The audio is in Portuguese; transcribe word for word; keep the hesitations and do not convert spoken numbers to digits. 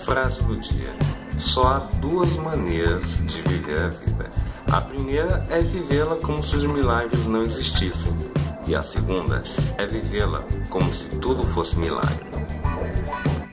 Frase do dia: só há duas maneiras de viver a vida. A primeira é vivê-la como se os milagres não existissem. E a segunda é vivê-la como se tudo fosse milagre.